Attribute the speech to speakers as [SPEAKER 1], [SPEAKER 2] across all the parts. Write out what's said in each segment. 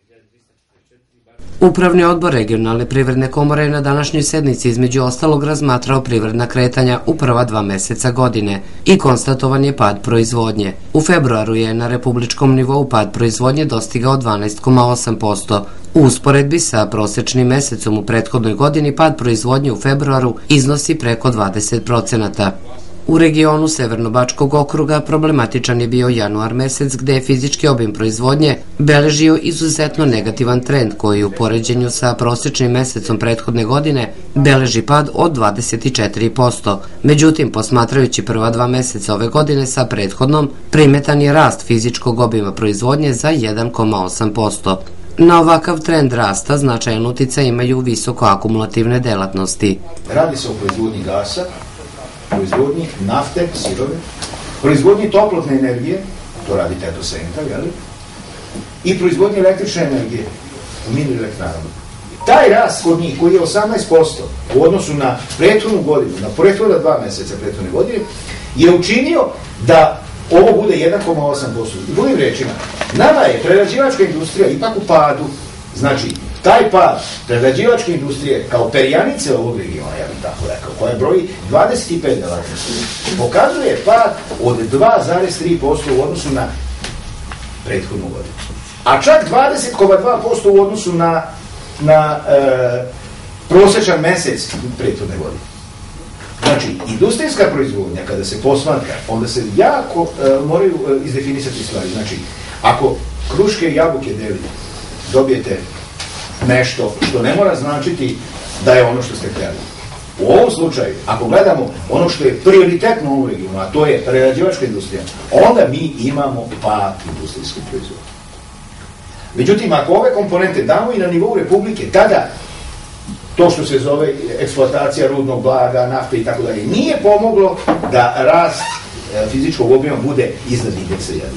[SPEAKER 1] Upravni odbor Regionalne privredne komore je na današnjoj sednici između ostalog razmatrao privredna kretanja u prva 2 meseca godine i konstatovan je pad proizvodnje. U februaru je na republičkom nivou pad proizvodnje dostigao 12,8%. U usporedbi sa prosečnim mesecom u prethodnoj godini pad proizvodnje u februaru iznosi preko 20%. U regionu Severno-Bačkog okruga problematičan je bio januar mesec gde je fizički obim proizvodnje beležio izuzetno negativan trend koji u poređenju sa prosečnim mesecom prethodne godine beleži pad od 24%. Međutim, posmatrajući prva 2 meseca ove godine sa prethodnom, primetan je rast fizičkog obima proizvodnje za 1,8%. Na ovakav trend rasta značajan uticaj imaju visoko akumulativne delatnosti.
[SPEAKER 2] Radi se o proizvodnji gasa, proizvodnji nafte, sirove, proizvodnji toplotne energije, to radi Tetosenta, i proizvodnji električne energije u mini elektranama. Taj rast kod njih, koji je 18% u odnosu na prethodnu godinu, na prethodna 2 meseca prethodne godine, je učinio da ovo bude 1,8%. U drugim rečima, nama je prerađivačka industrija ipak u padu, znači taj pad prerađivačke industrije kao perjanice ovog regiona, ja bih tako rekao, koja broji 25 delatnosti, pokazuje pad od 2,3% u odnosu na prethodnu godinu. A čak 20,2% u odnosu na prosečan mesec prethodne godine. Znači, industrijska proizvodnja, kada se posmatra, onda se jako moraju izdefinisati stvari. Znači, ako kruške i jabuke delite, dobijete nešto što ne mora značiti da je ono što ste htjeli. U ovom slučaju, ako gledamo ono što je prioritetno u ovom regionu, a to je prerađivačka industrija, onda mi imamo pad industrijske proizvodnje. Međutim, ako ove komponente damo i na nivou Republike, tada to što se zove eksploatacija rudnog blaga, nafte i tako dalje, nije pomoglo da rast fizičkog obima bude iznad indeksa 1.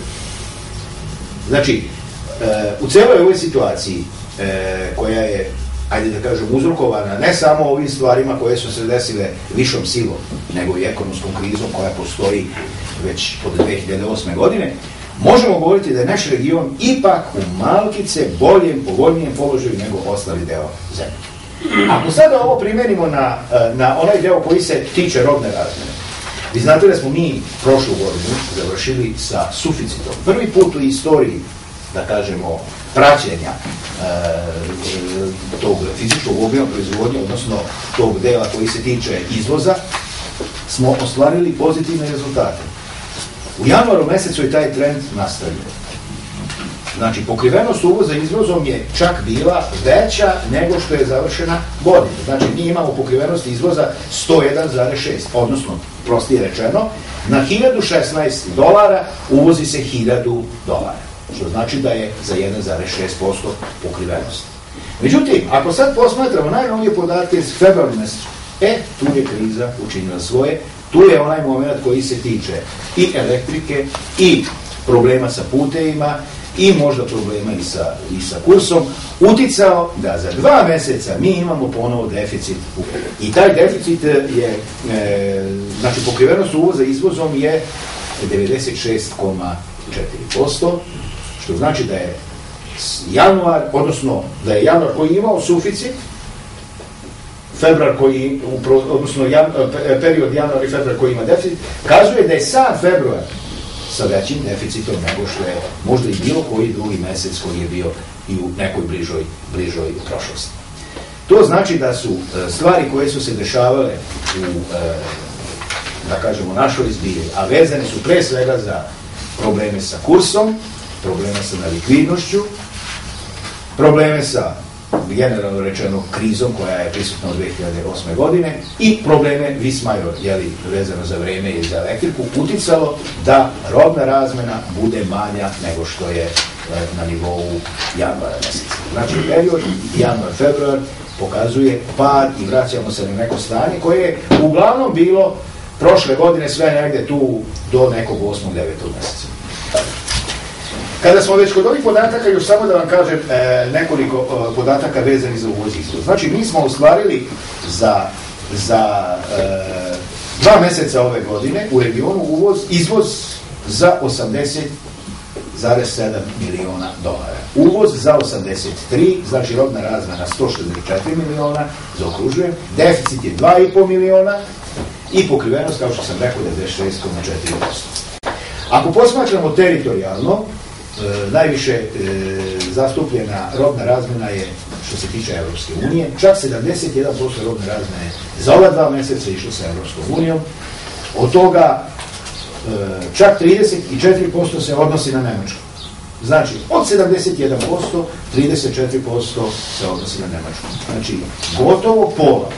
[SPEAKER 2] Znači, u celoj ovoj situaciji koja je, ajde da kažem, uzrokovana ne samo ovim stvarima koje su se desile višom silom, nego i ekonomskom krizom koja postoji već od 2008. godine, možemo govoriti da je naš region ipak u malkice boljem, povoljnijem položaju nego ostali deo zemlje. Ako sada ovo primenimo na onaj deo koji se tiče robne razmene, vi znate da smo mi prošlu godinu završili sa suficitom. Prvi put u istoriji, da kažemo, praćenja tog fizičkog obima proizvodnje, odnosno tog dela koji se tiče izvoza, smo ostvarili pozitivne rezultate. U januaru mesecu je taj trend nastavio. Znači, pokrivenost uvoza izvozom je čak bila veća nego što je završena godina. Znači, mi imamo pokrivenost izvoza 101,6, odnosno, prostije rečeno, na $1.016 uvozi se $1.000, što znači da je za 1,6% pokrivenost. Međutim, ako sad posmatramo najnovije podatke iz februara meseca, tu je kriza učinila svoje, tu je onaj moment koji se tiče i elektrike, i problema sa putevima, i možda problema i sa kursom, uticao da za 2 meseca mi imamo ponovo deficit. I taj deficit je, znači pokrivenost uvoza izvozom je 96,4%, što znači da je januar, odnosno da je januar koji je imao suficit, februar koji, odnosno period januar i februar koji ima deficit, kazuje da je sam februar sa većim deficitom nego što je možda i bilo koji drugi mesec koji je bio i u nekoj bližoj prošlosti. To znači da su stvari koje su se dešavale u, da kažemo, našoj zbiri, a vezane su pre svega za probleme sa kursom, probleme sa nelikvidnošću, probleme sa, generalno rečeno, krizom koja je prisutna od 2008. godine i probleme vis major, vezano za vreme i za elektriku, uticalo da robna razmena bude manja nego što je na nivou januara meseca. Znači, period januar-februar pokazuje pad i vraćamo se na neko stanje koje je uglavnom bilo prošle godine sve negde tu do nekog 8. 9. meseca. Kada smo već kod ovih podataka, još samo da vam kažem nekoliko podataka vezanih za uvoz i izvoz. Znači, mi smo ostvarili za 2 meseca ove godine u regionu izvoz za 80,2 3,7 miliona dolara. Uvoz za 83, znači robna razmena 164 miliona, zaokružujem, deficit je 2,5 miliona i pokrivenost, kao što sam rekao, 96,4%. Ako posmatramo teritorijalno, najviše zastupljena robna razmena je što se tiče Evropske unije, čak 71% robne razmene za ova 2 meseca išlo sa Evropskom unijom, od toga čak 34% se odnosi na Nemačku. Znači, od 71%, 34% se odnosi na Nemačku. Znači, gotovo pola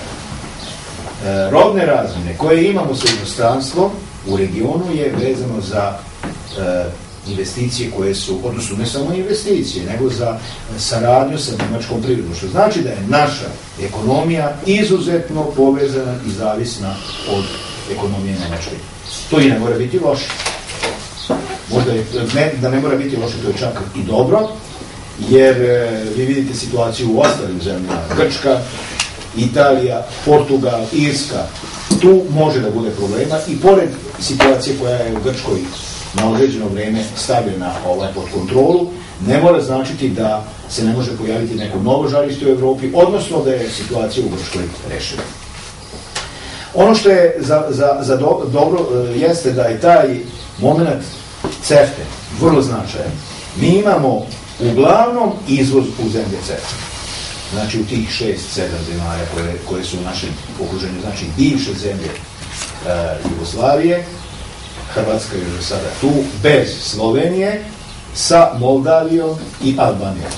[SPEAKER 2] robne razmene koje imamo sa inostranstvom u regionu je vezano za investicije koje su, odnosno ne samo investicije, nego za saradnju sa nemačkom privredom, što znači da je naša ekonomija izuzetno povezana i zavisna od ekonomije Nemačke. To i ne mora biti loše. Možda da ne mora biti loše, to je čak i dobro, jer vi vidite situaciju u ostalim zemljama, Grčka, Italija, Portugal, Irska, tu može da bude problema i pored situacije koja je u Grčkoj na određeno vreme stavljena pod kontrolu, ne mora značiti da se ne može pojaviti neko novo žarište u Evropi, odnosno da je situacija u Grčkoj rešena. Ono što je za dobro jeste da je taj moment CEFTA vrlo značajan. Mi imamo uglavnom izvoz u zemlje CEFTA. Znači u tih 6-7 zemalja koje su u našem okruženju, znači bivše zemlje Jugoslavije, Hrvatska je još sada tu, bez Slovenije, sa Moldavijom i Albanijom.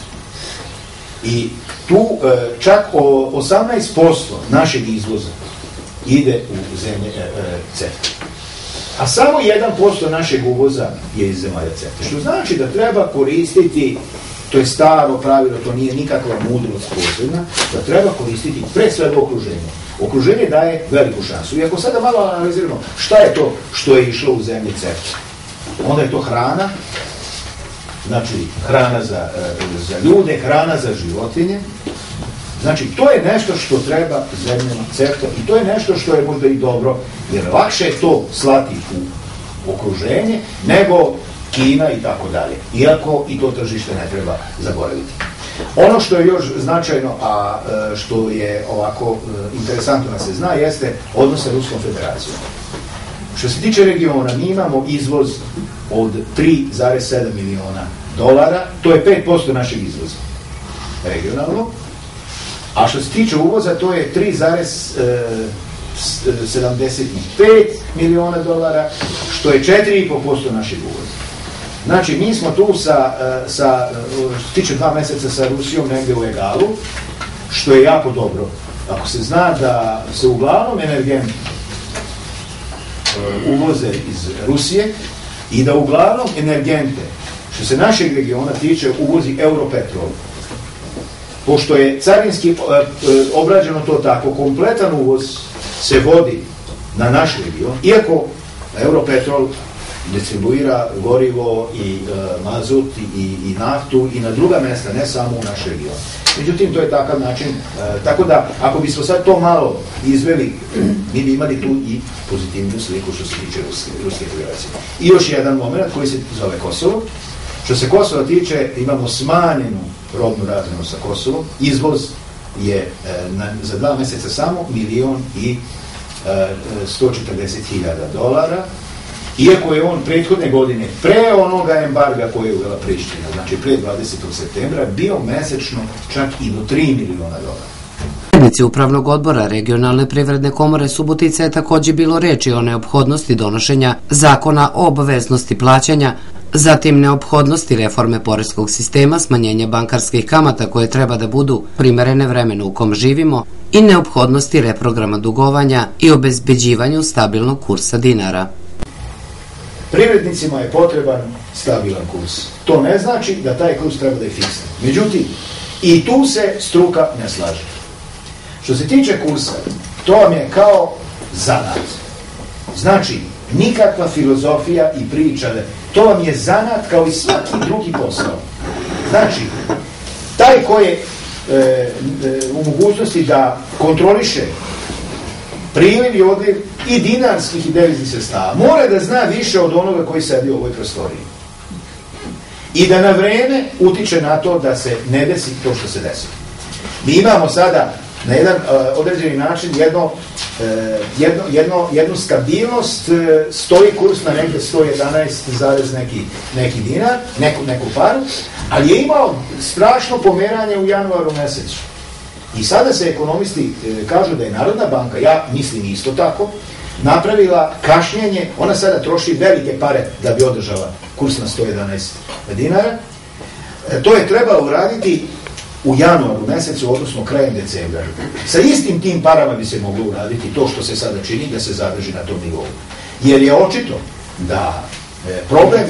[SPEAKER 2] I tu čak 18% našeg izvoza ide u zemlje CEFTA. A samo 1% našeg uvoza je iz zemalja CEFTA. Što znači da treba koristiti, to je staro pravilo, to nije nikakva mudrost posebna, da treba koristiti pre svega okruženje. Okruženje daje veliku šansu. I ako sada malo analiziramo šta je to što je išlo u zemlji CEFTA, onda je to hrana, znači hrana za ljude, hrana za životinje. Znači, to je nešto što treba zemljama CEFTA i to je nešto što je možda i dobro, jer lakše je to slati u okruženje nego Kina i tako dalje. Iako i to tržište ne treba zaboraviti. Ono što je još značajno, a što je ovako interesantno da se zna, jeste odnos sa Ruskom federacijom. Što se tiče regiona, mi imamo izvoz od 3,7 miliona dolara, to je 5% našeg izvoza regionalno, a što se tiče uvoza, to je 3,75 miliona dolara, što je 4,5% našeg uvoza. Znači, mi smo tu što se tiče 2 meseca sa Rusijom negde u egalu, što je jako dobro. Ako se zna da se uglavnom energenti uvoze iz Rusije i da uglavnom energente, što se našeg regiona tiče, uvozi Europetrol. Pošto je carinski obrađeno to tako, kompletan uvoz se vodi na naš region, iako Europetrol distribuira gorivo i mazut i naftu i na druga mesta, ne samo u naš region. Međutim, to je takav način, tako da, ako bismo sad to malo izveli, mi bi imali tu i pozitivnu sliku što se tiče Ruske federacije. I još jedan moment koji se zove Kosovo. Što se Kosova tiče, imamo smanjenu robnu razmenu sa Kosovom. Izvoz je za 2 meseca samo 1.140.000 dolara, iako je on prethodne godine, pre onoga embarga koje je uvela Priština, znači pre 20. septembra, bio mesečno čak i do 3 miliona dolara.
[SPEAKER 1] Na sednici Upravnog odbora Regionalne privredne komore Subotica je takođe bilo reči o neophodnosti donošenja zakona o obaveznosti plaćanja, zatim neophodnosti reforme poreskog sistema, smanjenja bankarskih kamata koje treba da budu primerene vremenu u kom živimo i neophodnosti reprograma dugovanja i obezbeđivanju stabilnog kursa dinara.
[SPEAKER 2] Privrednicima je potreban stabilan kurs. To ne znači da taj kurs treba da je fiksan. Međutim, i tu se struka ne slaže. Što se tiče kursa, to vam je kao zanat. Znači, nikakva filozofija i priča, to vam je zanat kao i svaki drugi posao. Znači, taj ko je u mogućnosti da kontroliše priliv i odliv i dinarskih i deviznih sredstava, mora da zna više od onoga koji sedi u ovoj prostoriji. i da na vreme utiče na to da se ne desi to što se desi. Mi imamo sada na jedan određeni način jednu stabilnost, stoji kurs na neke 111, neki dinar, neku paru, ali je imao strašno pomeranje u januaru mesecu. I sada se ekonomisti kažu da je Narodna banka, ja mislim isto tako, napravila kašnjenje, ona sada troši velike pare da bi održala kurs na 111 dinara. To je trebalo uraditi u januaru mesecu, odnosno krajem decembra. Sa istim tim parama bi se moglo uraditi to što se sada čini, da se zadrži na tom nivou. Jer je očito da problem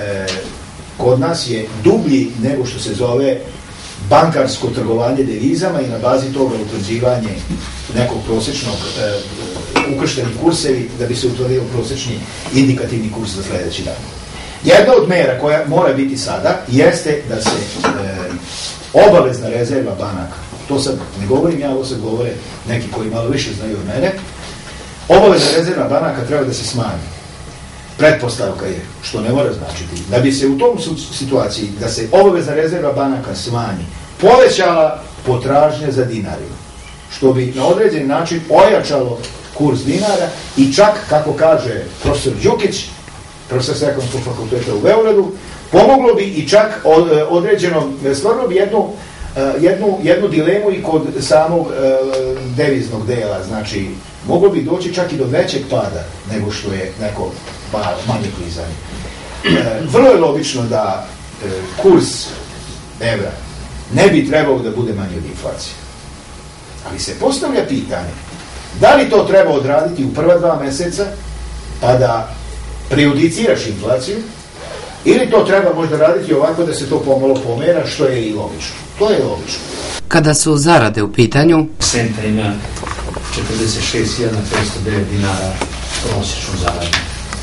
[SPEAKER 2] kod nas je dublji nego što se zove bankarsko trgovanje devizama i na bazi toga utvrđivanje nekog prosječnog ukršteni kursevi da bi se utvrdio prosječni indikativni kurs za sledeći dan. Jedna od mera koja mora biti sada jeste da se obavezna rezerva banaka, to sad ne govorim ja, ovo sad govore neki koji malo više znaju od mene, obavezna rezerva banaka treba da se smanji. Pretpostavka je, što ne mora značiti, da bi se u tom situaciji, da se obavezna rezerva banaka smanji, povećala potražnja za dinarima, što bi na određeni način ojačalo kurs dinara i čak, kako kaže profesor Đukić, profesor sa Ekonomskog fakulteta u Beogradu, pomoglo bi i čak određeno, stvarno bi jednu dilemu i kod samog deviznog dela, znači moglo bi doći čak i do većeg pada nego što je neko manje klizanje. Vrlo je logično da kurs evra ne bi trebao da bude manji od inflacije. Ali se postavlja pitanje, da li to treba odraditi u prva 2 meseca pa da prejudiciraš inflaciju, ili to treba možda raditi ovako da se to pomalo pomera, što je i logično. To je logično.
[SPEAKER 1] Kada su zarade u pitanju,
[SPEAKER 3] Senta ima 46.509 dinara prosječnu zaradu.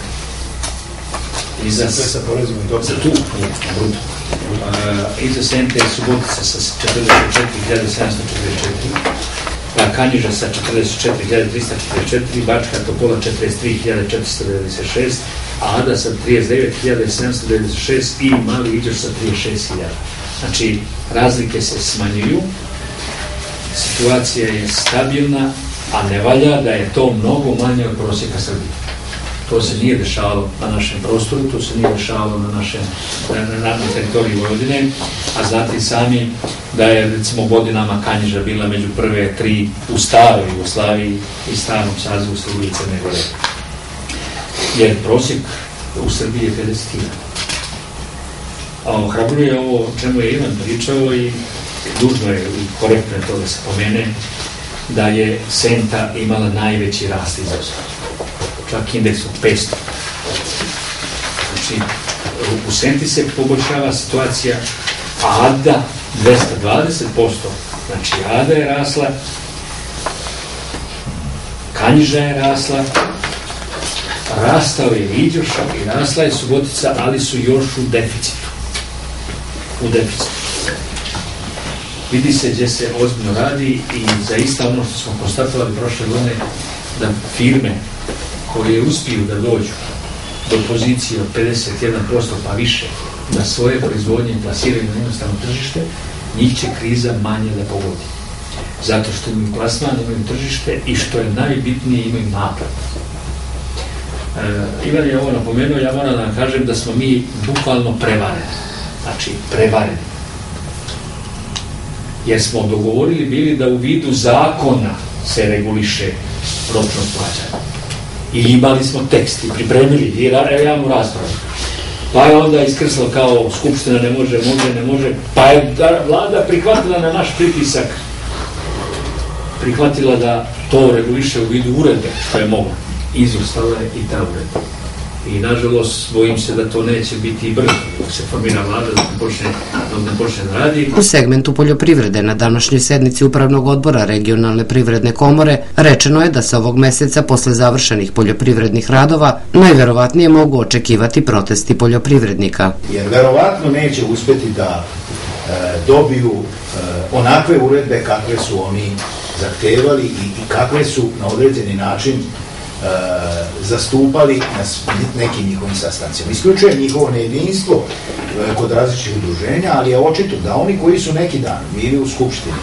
[SPEAKER 2] Sve sa porezom i to
[SPEAKER 3] za tu, bruto. Iza Sente je Subotica sa 44.744, pa Kanjiža sa 44.344, Bačka Topola 43.496, a Ada sa 39.796 i Mali Iđoš sa 36.000. Znači, razlike se smanjuju, situacija je stabilna, a ne valja da je to mnogo manje od prosjeka Srbije. To se nije dešavalo na našem prostoru, to se nije dešavalo na teritoriji Vojvodine, a znate sami da je recimo godinama Kanjiža bila među prve 3 u staroj Jugoslaviji i starom sazivu Srbije i Crne Gore. Jer prosjek u Srbiji je 50.000. A ohrabruje ovo o čemu je Ivan pričao i dužno je i korektno je to da se pomene da je Senta imala najveći rast izvoza. Čak indeks od 500. Znači, u Senti se poboljšava situacija, a Ada 220%. Znači, Ada je rasla, Kanjiža je rasla, rastao je Iđoša i rasla je Subotica, ali su još u deficitu. Vidi se gdje se ozbiljno radi i zaista ono što smo konstatovali prošle godine, da firme koje uspiju da dođu do pozicije od 51% pa više, da svoje proizvodnje plasiraju na jednostavno tržište, njih će kriza manje da pogodi. Zato što imaju plasman, imaju tržište i što je najbitnije, imaju napad. Ivan je ovo napomenuo, ja moram da vam kažem da smo mi bukvalno prevareni. Znači, prevareni. Jer smo dogovorili bili da u vidu zakona se reguliše ročnost plaćanja. I imali smo tekst i pripremili i javnu raspravu. Pa je onda iskrslo kao Skupština ne može, pa je vlada prihvatila na naš pritisak, prihvatila da to reguliše u vidu uredbe, što je moglo. Izostala je i ta uredba. I nažalost, bojim se da to neće biti i brzo, dok se formira vlada, dok ne počne da radi.
[SPEAKER 1] U segmentu poljoprivrede na današnjoj sednici Upravnog odbora Regionalne privredne komore rečeno je da se ovog meseca posle završenih poljoprivrednih radova najverovatnije mogu očekivati protesti poljoprivrednika.
[SPEAKER 2] Jer verovatno neće uspeti da dobiju onakve uredbe kakve su oni zahtevali i kakve su na određeni način zastupali na nekim njihovim sastancima. Isključuje njihovo nejedinstvo kod različitih udruženja, ali je očito da oni koji su neki dan bili u Skupštini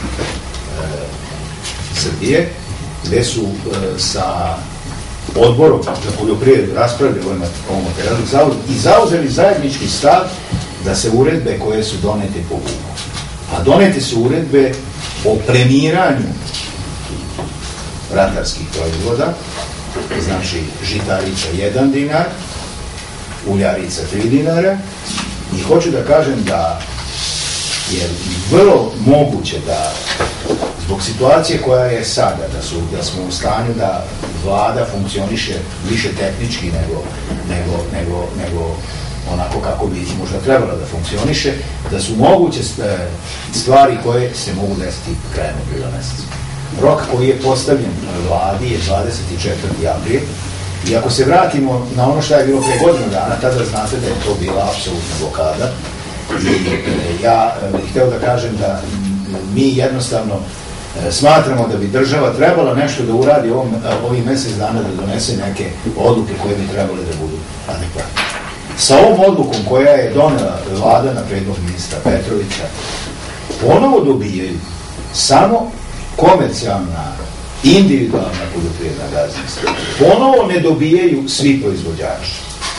[SPEAKER 2] Srbije, gde su sa odborom za poljoprivredu raspravili ovom materijalu i zauzeli zajednički stav da se uredbe koje su donete povuku. A donete su uredbe o premiranju ratarskih proizvoda, znači žitarica 1 dinar, uljarica 3 dinara, i hoću da kažem da je vrlo moguće da zbog situacije koja je sada, da smo u stanju da vlada funkcioniše više tehnički nego onako kako bi možda trebala da funkcioniše, da su moguće stvari koje se mogu desiti krajem aprila meseca. Rok koji je postavljen vladi je 24. april, i ako se vratimo na ono što je bilo pre godinu dana, tada znate da je to bila apsolutna blokada, i ja bih hteo da kažem da mi jednostavno smatramo da bi država trebala nešto da uradi ovih mesec dana, da donese neke odluke koje bi trebale da budu adekvatne. Sa ovom odlukom koja je donela vlada na predlog ministra Petrovića, ponovo dobijaju samo komercijalna, individualna poljoprivredna gazdinstva. Ponovo ne dobijaju svi proizvođači.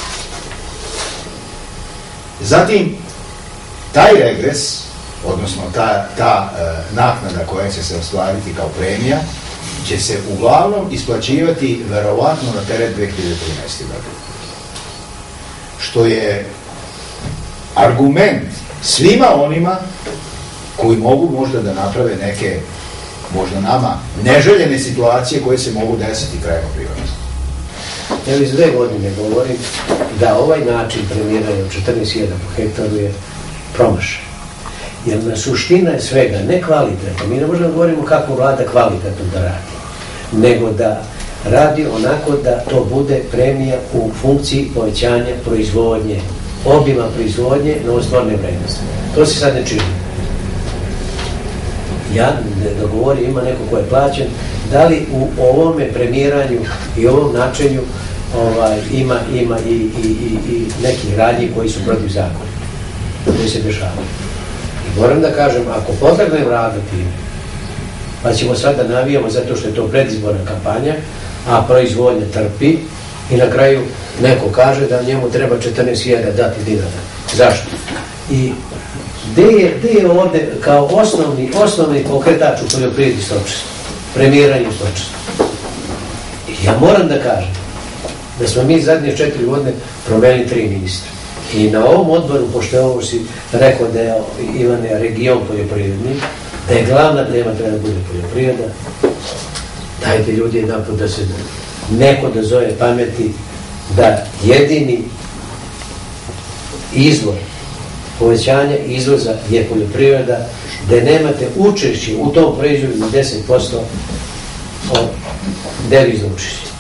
[SPEAKER 2] Zatim, taj regres, odnosno ta naknada koja će se ostvariti kao premija, će se uglavnom isplaćivati verovatno na teret 2013. godine. Što je argument svima onima koji mogu možda da naprave neke, možda nama, neželjene situacije koje se mogu desiti krajem aprila.
[SPEAKER 4] Ja već 2 godine govorim da ovaj način premiranja od 14.000 po hektaru je promašaj. Jer na suština je svega ne kvalitetno. Mi ne možemo da govorimo kako vlada kvalitetno da radi, nego da radi onako da to bude premija u funkciji povećanja proizvodnje, obima proizvodnje na stvarne vrednosti. To se sad ne čini. Ja da govorim, ima neko ko je plaćen, da li u ovome premiranju i ovom načinju ima i neki radnji koji su protiv zakona, koji se dešavaju. I moram da kažem, ako potrgne vlada time, pa ćemo sad da navijamo zato što je to predizborna kampanja, a proizvodnja trpi, i na kraju neko kaže da njemu treba 14.000 dati dinara. Zašto? I gde je ovde kao osnovni pokretač u poljoprivredi stočarstva? Premiranju stočarstva. I ja moram da kažem da smo mi zadnje 4 godine promenili 3 ministra. I na ovom odboru, pošto je ovo si rekao da je Ivane region poljoprivredni, da je glavna tema treba da bude poljoprivreda, dajte ljudi jedanput da se neko da zove pameti da jedini izvor povećanja izvoza je poljoprivreda, da nemate učešće u tom proizvodu na 10% devizno učešće.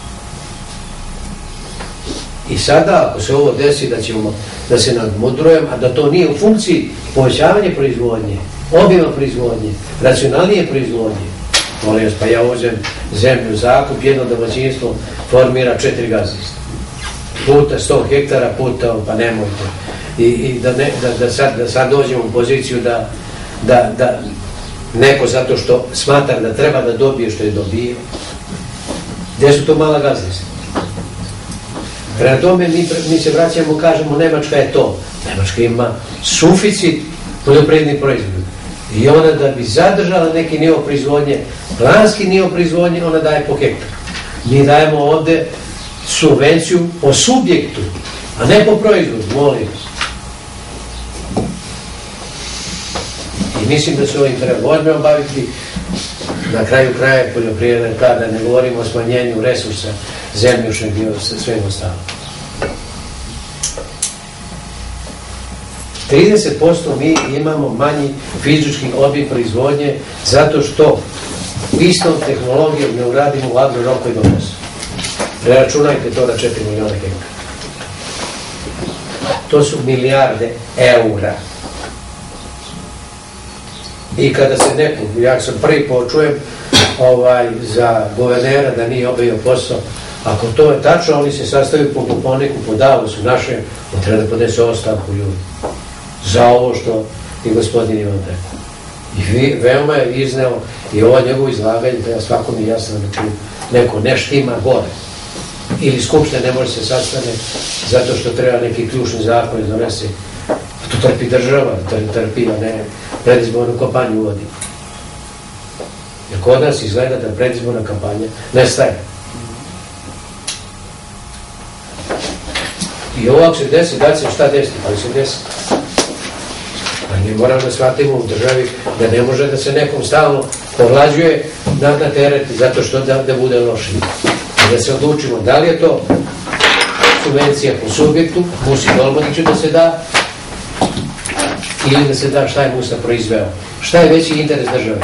[SPEAKER 4] I sada, ako se ovo desi, da ćemo da se nadmudrujemo, a da to nije u funkciji povećavanja proizvodnje, obima proizvodnje, racionalnije proizvodnje, molim vas, pa ja uzem zemlju zakup, jedno domaćinstvo formira 4 gazdinstva. Puta 100 hektara, puta, pa nemojte. I da sad dođemo u poziciju da neko zato što smatra da treba da dobije što je dobio. Gde su to mala gazdinstva? Prema tome mi se vraćamo, kažemo, Nemačka je to. Nemačka ima suficit poljoprivrednih proizvoda. I ona da bi zadržala neki nivo proizvodnje, planski nivo proizvodnje, ona daje po hektaru. Mi dajemo ovde subvenciju po subjektu, a ne po proizvodu, molim vas. I mislim da se ovim treba ozbiljno baviti. Na kraju kraja poljoprivreda, kada ne govorimo o smanjenju resursa zemljušnog i svega ostalo. 30% mi imamo manji fizički obim proizvodnje zato što istom tehnologijom ne uradimo u agrorokojnom poslu. Preračunajte to na 4 miliona hektara. To su milijarde eura. I kada se neko, ja sam prvi počujem za guvernera da nije obavio posao, Ako to je tačno, oni se sastavaju po Kopaoniku, po Davosu našem, on treba da podnese ostavku ljudi za ovo što i gospodin Ivan rekao. I veoma je izneo i ova njegovo izlaganje, da ja svakom je jasno da neko ne štima gore. Ili skupština ne može se sastane zato što treba neki ključni zakon donese. To trpi država, to trpi, a ne predizbornu kampanju uvodi. Jer kod nas izgleda da predizborna kampanja nestaje. I ovako se desi, da se šta desi, ali se desi. A mi moramo da shvatimo u državi da ne može da se nekom stalno povlađuje na teret zato što da bude loši. I da se odlučimo da li je to subvencija po subjektu, Musi Dolmaniću da se da, ili da se da šta je Musa proizveo. Šta je veći interes države?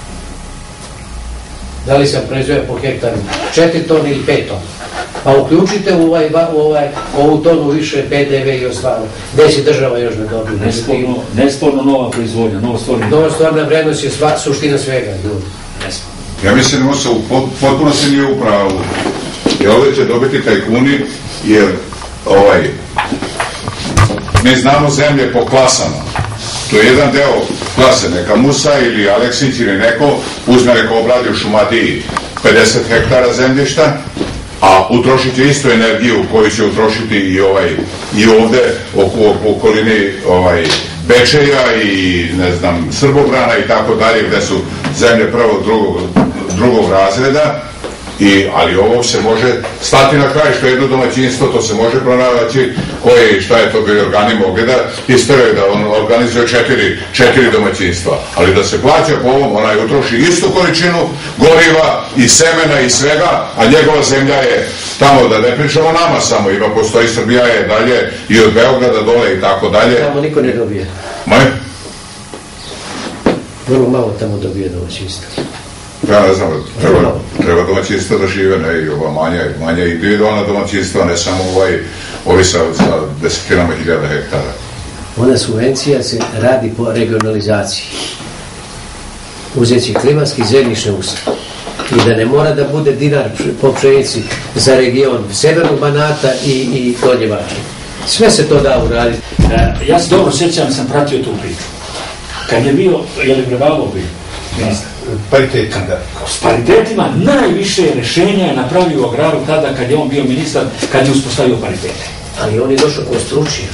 [SPEAKER 4] Da li sam proizveo po hektaru 4 tona ili 5 tona? Pa uključite u ovu tonu više PDV i ostalo. Gde će država još da dobije?
[SPEAKER 3] Nesporno nova proizvodnja,
[SPEAKER 4] nova stvarna vrednost je suština svega, ljudi.
[SPEAKER 5] Ja mislim da Musa potpuno se nije u pravu. I ovdje će dobiti tajkuni, jer mi znamo zemlje po klasama. To je jedan deo klase, neka Musa ili Aleksić ili neko uzme neko obradi u Šumadiji 50 hektara zemljišta, a utrošit će istu energiju koju će utrošiti i ovde u okolini Bečeja i ne znam Srbobrana i tako dalje, gde su zemlje prvog, drugog razreda. Ali ovo se može stati na kraj, što je jedno domaćinstvo, to se može pronaći koje, šta je to bi organi mogli da istorije, da on organizuje četiri domaćinstva, ali da se plaća po ovom, onaj utroši istu količinu goriva i semena i svega, a njegova zemlja je tamo, da ne pričamo nama samo, ima postoji, Srbija je dalje i od Beograda dole i tako dalje.
[SPEAKER 4] Tamo niko ne dobije. Vrlo malo tamo dobije domaćinstva.
[SPEAKER 5] Ja ne znam, treba domaćinstva da žive, ne, i ova manja individualna domaćinstva, ne samo ovi sa desetinama hiljada hektara.
[SPEAKER 4] Ona subvencija se radi po regionalizaciji. Uzeći klimatski zemljišne uslove. I da ne mora da bude dinar po pšenici za region Severnog Banata i Donjevača. Sve se to da uraditi.
[SPEAKER 3] Ja se dobro sjećam, sam pratio tu priču. Kad je bio, je li Brebalo bio ministar?
[SPEAKER 2] Paritetima, da.
[SPEAKER 3] S paritetima najviše rešenja je napravio u agraru tada kad je on bio ministar, kad je uspostavio paritete.
[SPEAKER 4] Ali on je došao kao stručnjak.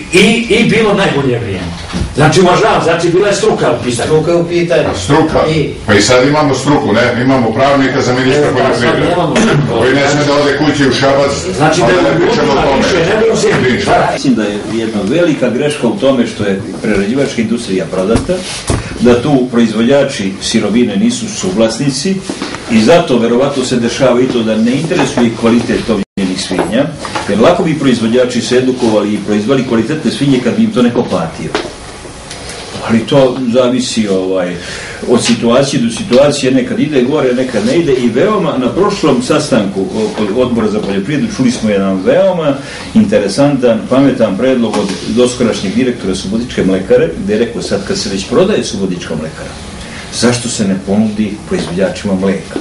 [SPEAKER 3] I bilo najbolje vrijeme. Znači, uvažavam, znači bila je struka u pitanju.
[SPEAKER 4] Struka je u pitanju.
[SPEAKER 5] Struka? Pa i sad imamo struku, ne? Imamo pravnika za ministra poljoprivrede. Koji ne sme da ode kući u Šabac.
[SPEAKER 3] Znači, da je ljudima više, ne bi uzeti.
[SPEAKER 6] Mislim da je jedna velika greška u tome što je prerađivačka industrija prodata, da tu proizvođači sirovine nisu suvlasnici i zato verovatno se dešava i to da ne interesuje kvalitet tovljenih svinja, jer lako bi proizvođači se edukovali i proizvali kvalitetne svinje kad bi im to neko platio. Ali to zavisi od situacije do situacije, nekad ide gore, nekad ne ide i veoma, na prošlom sastanku Odbora za poljoprivredu čuli smo jedan veoma interesantan, pametan predlog od doskorašnjeg direktora Subotičke mlekare, gde je rekao sad kad se već prodaje Subotička mlekara, zašto se ne ponudi proizvođačima mleka?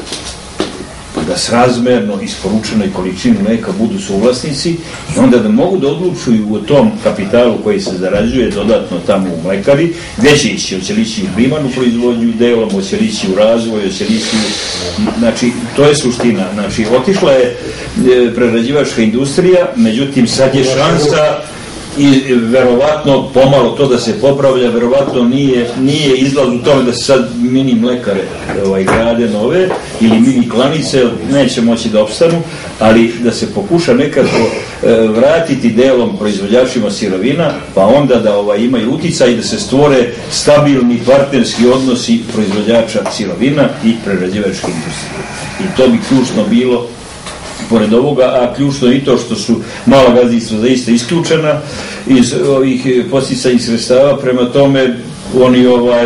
[SPEAKER 6] Da srazmerno isporučenoj količini mleka budu suvlasnici i onda da mogu da odlučuju o tom kapitalu koji se zarađuje dodatno tamo u mlekari, gdje će ići, hoće li ići u primarnu proizvodnju delom, hoće li ići u razvoj, hoće li ići znači, to je suština. Znači, otišla je prerađivačka industrija, međutim, sad je šansa i verovatno pomalo to da se popravlja, verovatno nije izlaz u tome da se sad mini mlekare grade nove ili mini klanice, neće moći da opstanu, ali da se pokuša nekako vratiti delom proizvođačima sirovina, pa onda da imaju uticaj da se stvore stabilni partnerski odnosi proizvođača sirovina i prerađivačke industrije. I to bi ključno bilo pored ovoga, a ključno je i to što su mala gazdinstva zaista isključena iz ovih podsticajnih sredstava, prema tome oni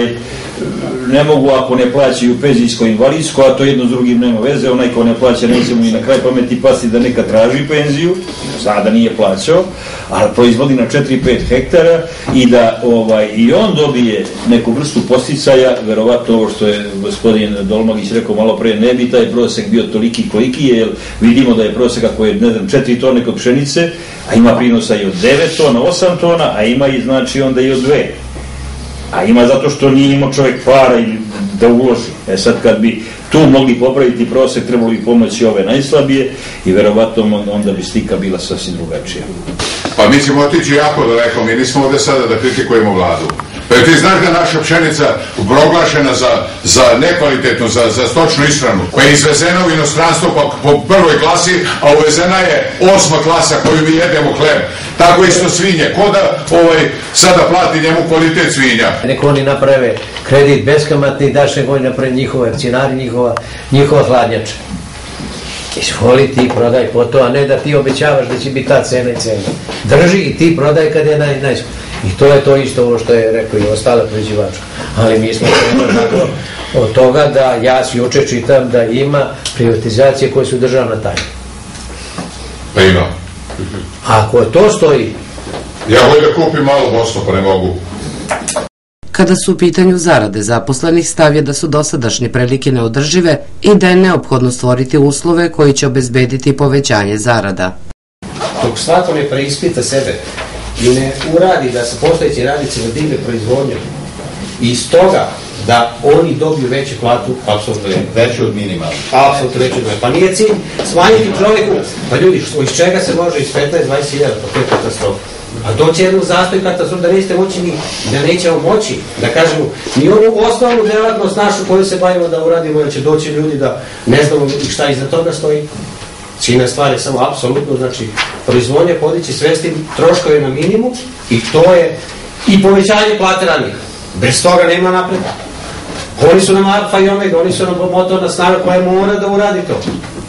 [SPEAKER 6] ne mogu ako ne plaćaju penzijsko invalidsko, a to jedno s drugim nema veze, onaj ko ne plaća neće mu i na kraj pameti pasti da neka traži penziju, sada nije plaćao, ali proizvodi na 4-5 hektara i da i on dobije neku vrstu posticaja, verovatno ovo što je gospodin Dolmagić rekao malo pre, ne bi taj prosek bio toliki koliki je, jer vidimo da je prosek ako je 4 tone kod pšenice, a ima prinosa i od 9 tona, 8 tona, a ima i znači onda i od 2. A ima zato što nije imao čovjek para ili da uloži. Sad kad bi tu mogli popraviti prosek, trebalo bi pomoći ove najslabije i verovatno onda bi slika bila sasvim drugačija.
[SPEAKER 5] Pa mi ćemo otići jako daleko, mi nismo ovde sada da kritikujemo vladu. Pa ti znaš da je naša pšenica proglašena za nekvalitetnu, za stočnu ishranu, koja je izvezena u inostranstvo po prvoj klasi, a uvezena je 8. klasa koju mi jedemo hleb. Tako isto svinje. Ko da sada plati njemu kvalitet svinja?
[SPEAKER 4] Neko oni naprave kredit beskamatni i daš godine naprave njihove akcionari, njihova hladnjača. Izvoli ti prodaj po to, a ne da ti obećavaš da će biti ta cena i cena. Drži i ti prodaj kad je najskuplji. I to je to isto ovo što je rekao i ostale proizvođače. Ali mi smo krenuli od toga da ja juče čitam da ima privatizacije koje su državna tajna.
[SPEAKER 5] Pa ima.
[SPEAKER 4] Ako to stoji...
[SPEAKER 5] Ja hoću da kupim malo Bosno, pa ne mogu.
[SPEAKER 1] Kada su u pitanju zarade zaposlenih, stav je da su dosadašnje prilike neodržive i da je neophodno stvoriti uslove koji će obezbediti povećanje zarada.
[SPEAKER 4] Dok svako ne preispita sebe i ne uradi da se postojeći radnici digne proizvodnju i iz toga da oni dobiju veću platu, apsolutno je veću od minimalne. Apsolutno veću od minimalne. Pa nije cilj smanjiti čovjeku, pa ljudi, iz čega se može iz 15-20 hiljada, pa to je katastrofa. A doći jednu zastoj katastrofu da nećete moći ni, da nećemo moći, da kažemo, ni onu osnovnu delatnost našu koju se bavimo da uradimo, jer će doći ljudi da ne znamo šta iza toga stoji. Cilj stvar je samo apsolutno, znači, proizvodnja podići, svesti troškove na minimum i to je i povećanje plate radnika. Bez toga nema napreda. Oni su nam alfa i omega, oni su nam motorna snaga koja mora da uradi to.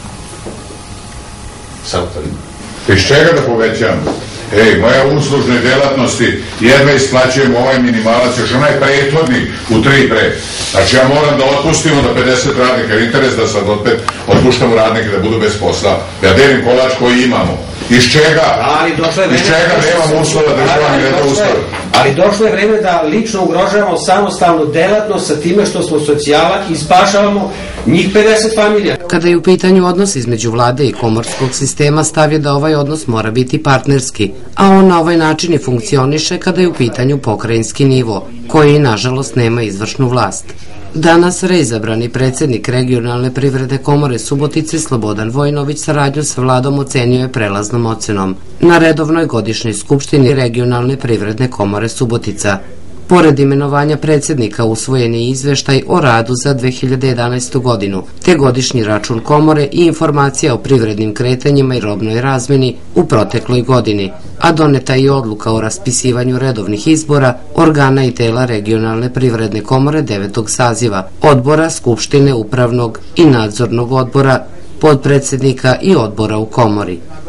[SPEAKER 4] Samo to.
[SPEAKER 5] Iz čega da povećamo? Moja uslužne delatnosti, jedva isplaćujem ovaj minimalac, još onaj prethodni u 3 pre. Znači ja moram da otpustimo do 50 radnika, interes da sad otpuštamo radnike da budu bez posla. Ja delim kolač koji imamo. Iz čega? Iz čega nemamo uslova država mi ne da uslove?
[SPEAKER 4] Ali došlo je vreme da lično ugrožavamo samostalnu delatnost sa time što smo socijala i spašavamo njih 50 familija.
[SPEAKER 1] Kada je u pitanju odnos između vlade i komorskog sistema, stav je da ovaj odnos mora biti partnerski, a on na ovaj način i funkcioniše kada je u pitanju pokrajinski nivo, koji nažalost nema izvršnu vlast. Danas reizabrani predsjednik Regionalne privredne komore Subotice Slobodan Vojinović saradnju sa vladom ocenio je prelaznom ocenom na redovnoj godišnjoj skupštini Regionalne privredne komore Subotica. Pored imenovanja predsjednika usvojen je izveštaj o radu za 2011. godinu, te godišnji račun komore i informacija o privrednim kretanjima i robnoj razmeni u protekloj godini, a doneta i odluka o raspisivanju redovnih izbora organa i tela Regionalne privredne komore 9. saziva, odbora, skupštine, upravnog i nadzornog odbora, podpredsjednika i odbora u komori.